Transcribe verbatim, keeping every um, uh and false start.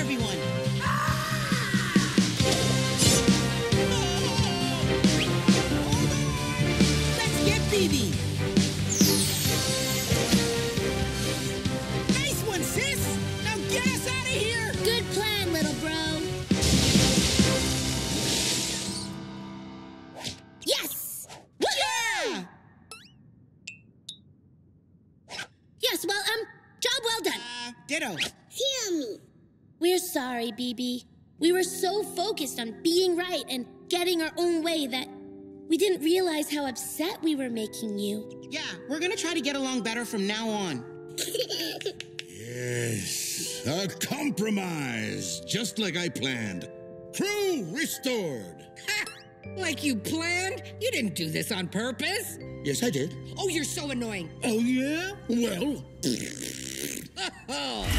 everyone. Let's get B B. Nice one, sis. Now get us out of here. Good plan, little bro. Yes! Yeah! Yes, well, um, job well done. Uh, ditto. Hear me. We're sorry, B B. We were so focused on being right and getting our own way that we didn't realize how upset we were making you. Yeah, we're gonna try to get along better from now on. Yes, a compromise, just like I planned. Crew restored. Ha! Like you planned? You didn't do this on purpose. Yes, I did. Oh, you're so annoying. Oh, yeah? Well... Oh.